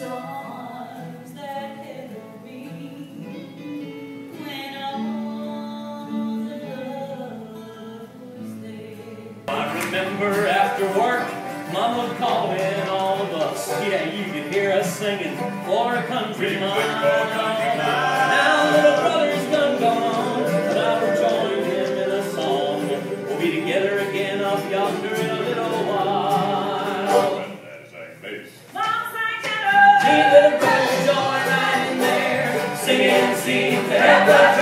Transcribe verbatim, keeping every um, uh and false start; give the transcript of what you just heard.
storms that held me when all the love was there. I remember after work, Mom would call in all of us. Yeah, you could hear us singing for a country mile. Now little brother's done gone, but I will join him in a song. We'll be together again up yonder in a little while. Mom sang tenor. See little brother join right in there, singing, singing,